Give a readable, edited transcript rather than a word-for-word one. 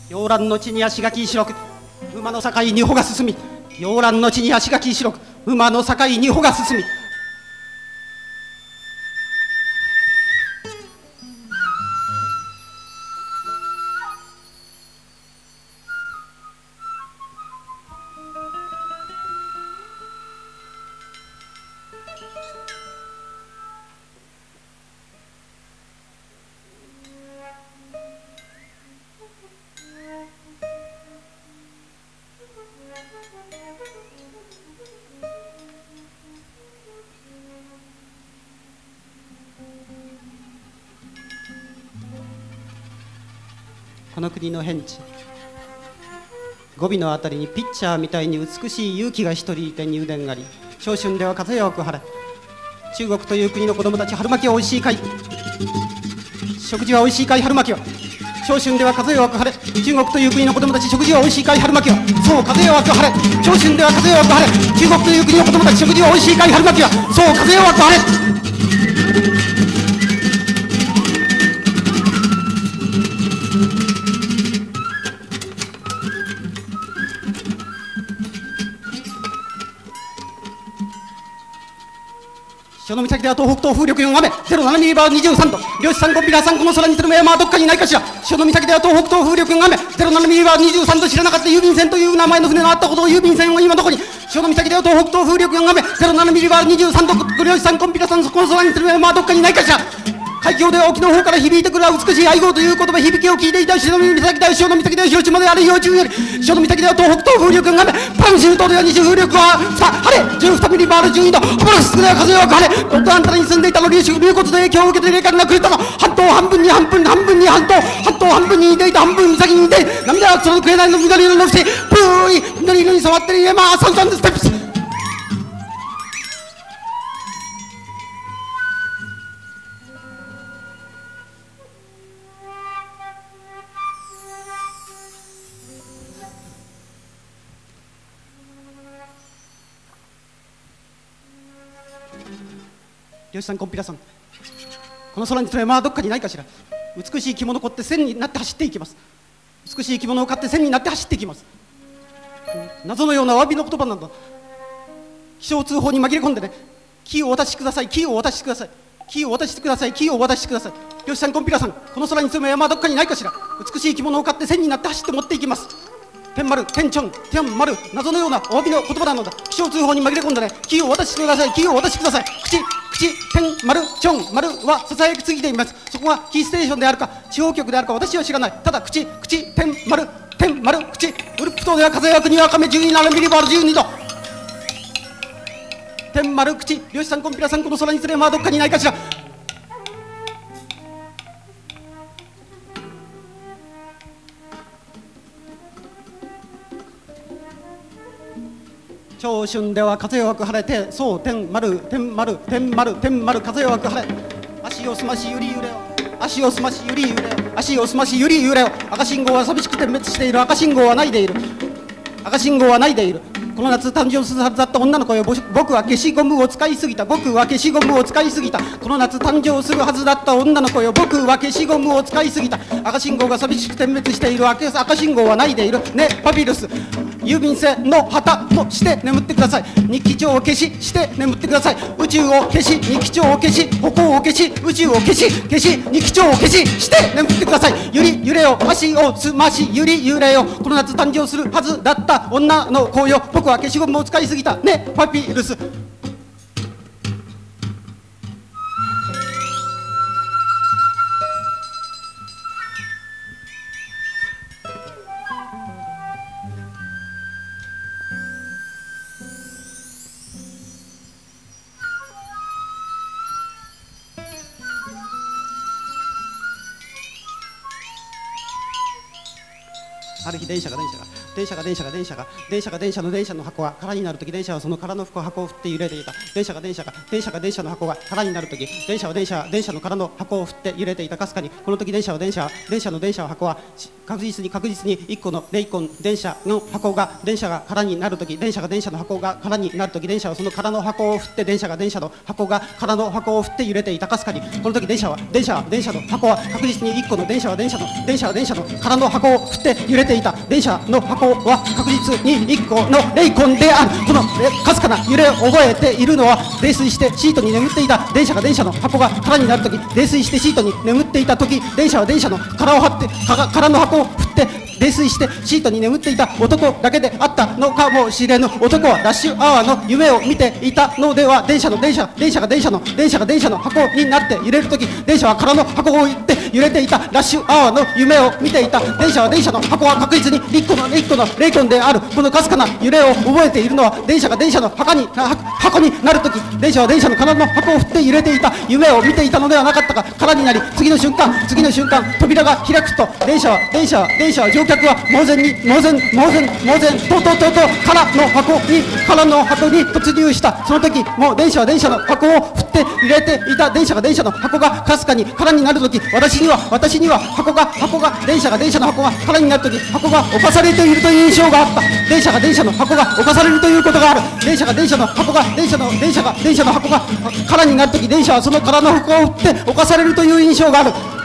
洋蘭の地に足がき白く馬の境に穂が進み、洋蘭の地に足がき白く馬の境に穂が進み、この国の変地、語尾のあたりにピッチャーみたいに美しい勇気が一人いて入電狩り、小春では風よく晴れ、中国という国の子供たち、春巻きはおいしいかい、食事はおいしいかい、春巻きは。小春では風よく晴れ、中国という国の子供たち、食事はおいしいかい、春巻きは。そう、風よく晴れ、小春では風よく晴れ、中国という国の子供たち、食事はおいしいかい、春巻きは。そう、風よく晴れ。潮岬では東北東風力4雨07ミリバー23度、漁師さんコンピラーさん、この空にする山はどっかにないかしら。潮岬では東北東風力4雨07ミリバー23度、知らなかった郵便船という名前の船のあったことを、郵便船は今どこに。潮岬では東北東風力4雨07ミリバー23度、漁師さんコンピラーさん、この空にする山はどっかにないかしら。海峡では沖の方から響いてくる美しい愛号という言葉、響きを聞いていた潮岬では潮岬では広島である幼虫より、潮岬では東北東風力がめパンシュートでは西風力はさあ晴れ12ミリバール12度、ハブラスでは風よく晴れ、ロットアンタラに住んでいたの流骨で影響を受けて霊感が狂ったの、半島半分に半分半分に半島半分に似ていた半分岬に似て涙はその食えないの緑色の節プーイ緑色に染まってる山サウザンドステップス。漁師さんコンピラさん、この空にする山はどっかにないかしら。美しい着物を買って線になって走っていきます。美しい着物を買って線になって走っていきます。謎のようなお詫びの言葉なんだ。気象通報に紛れ込んでね、キーをお渡しください、キーをお渡しください、キーをお渡しください、キーをお渡しください。漁師さんコンピラさん、この空に住む山はどっかにないかしら。美しい着物を買って線になって走って持っていきます。天丸、天チョン、天丸、謎のようなお詫びの言葉なのだ。気象通報に紛れ込んでね、キーをお渡しください、キーをお渡しください。口、天丸、チョン、丸はささやきすぎています。そこがキーステーションであるか地方局であるか私は知らない。ただ口、天丸、口、ウルプ島では風が国は亀17ミリバール12度。天丸、口、漁師さんコンピラさん、この空にすればどっかにないかしら。長春では風よく晴れて、そう天丸、風よく晴れ。足をすましゆり揺れよ、足をすましゆり揺れよ、足をすましゆり揺れよ。赤信号は寂しく点滅している。赤信号はないでいる。赤信号はないでいる。この夏誕生するはずだった女の子よ、僕は消しゴムを使いすぎた。僕は消しゴムを使いすぎた。この夏誕生するはずだった女の子よ、僕は消しゴムを使いすぎた。赤信号が寂しく点滅している。赤信号はないでいる。ねパピルス、郵便船の旗として眠ってください。日記帳を消して眠ってください。宇宙を消し、日記帳を消し、歩行を消し、宇宙を消し、日記帳を消して眠ってください。ゆり揺れよ、足をすましゆり揺れよ。この夏誕生するはずだった女の子よ、僕は消しゴムを使いすぎた。ねパピルス。 ある日電車が電車の箱が空になるとき、電車はその空の箱を振って揺れていた。電車の箱が空になるとき、電車の空の箱を振って揺れていた。かすかにこの時電車の箱は確実に1個の霊魂電車が空になるとき、電車の箱が空になるとき、電車はその空の箱を振って電車の箱が空の箱を振って揺れていた。かすかにこの時電車の箱は確実に1個の電車の空の箱を振って揺れていた。電車の箱は確実に1個の霊魂である。このかすかな揺れを覚えているのは、泥酔してシートに眠っていた電車の箱が空になるとき、泥酔してシートに眠っていたとき、電車の空の箱を振って泥酔してシートに眠っていた男だけであったのかもしれぬ。男はラッシュアワーの夢を見ていたのでは。電車が電車の箱になって揺れるとき、電車は空の箱を行って揺れていた。ラッシュアワーの夢を見ていた。電車の箱は確実に1個の霊魂である。このかすかな揺れを覚えているのは、電車の箱になるとき、電車の空の箱を振って揺れていた。夢を見ていたのではなかったか。空になり、次の瞬間扉が開くと、電車は乗客は猛然空の箱に突入した。その時もう電車の箱を振って揺れていた。電車の箱がかすかに空になるとき、私には電車の箱が空になるとき、箱が侵されているという印象があった。電車の箱が侵されるということがある。電車の箱が空になるとき、電車はその空の箱を振って侵されるという印象がある。